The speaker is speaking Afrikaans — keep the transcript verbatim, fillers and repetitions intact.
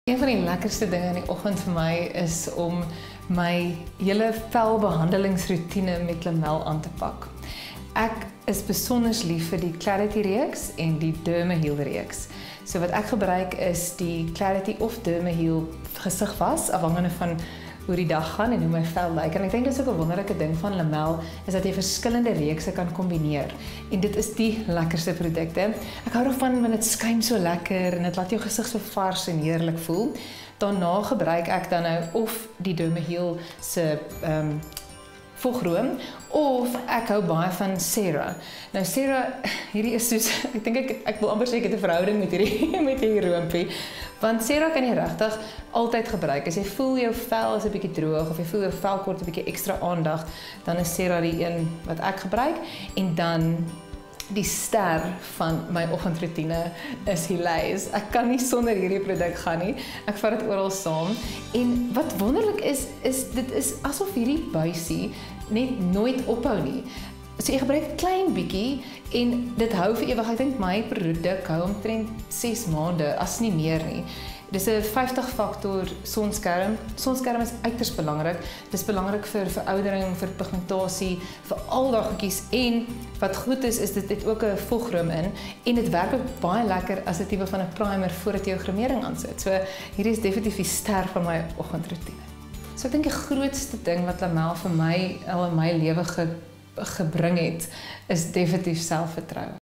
Een van die lekkerste dinge in die oggend vir my is om my hele velbehandelingsroutine met Lamel aan te pak. Ek is besonder lief vir die Clarity reeks en die Dermaheal reeks. So wat ek gebruik is die Clarity of Dermaheal gesigwas, afhangende van hoe die dag gaan en hoe my vel lyk. En ek dink dit is ook 'n wonderlike ding van Lamel is dat jy verskillende reekse kan kombineer. En dit is die lekkerste produkte. Ek hou daarvan want dit skyn so lekker en dit laat jou gesig so vars en heerlik voel. Daarna gebruik ek dan nou of die Dermaheal se ehm um, vogroom of ek hou baie van Cera. Nou Cera, hierdie is soos ek dink ek ek wil amper sê ek het 'n verhouding met hierdie met hierdie roompie. Want Cera kan jy regtig altyd gebruik. As jy voel jou vel is 'n bietjie droog of jy voel jou vel kort 'n bietjie ekstra aandag, dan is Cera die een wat ek gebruik. En dan die ster van my oggendroetine is Hylase. Ek kan nie sonder hierdie produk gaan nie. Ek vat dit oral saam. En wat wonderlik is, is dit is asof hierdie buisie net nooit ophou nie. So jy gebruik 'n klein bietjie en dit hou vir ewig. Ek dink my produk hou omtrent ses maande, as nie meer nie. Dis 'n vyftig faktor sonskerm. Sonskerm is uiters belangrik. Dis belangrik vir veroudering, vir pigmentasie, vir al daai goedjies. En wat goed is, is dit het ook 'n vogroom in en dit werk ook baie lekker as 'n tipe van 'n primer voordat jy jou gremering aansit. So hierdie is definitief die ster van my oggendroetine. So ek dink die grootste ding wat Lamel vir my al in my lewe ge gebring het, is definitief selfvertroue.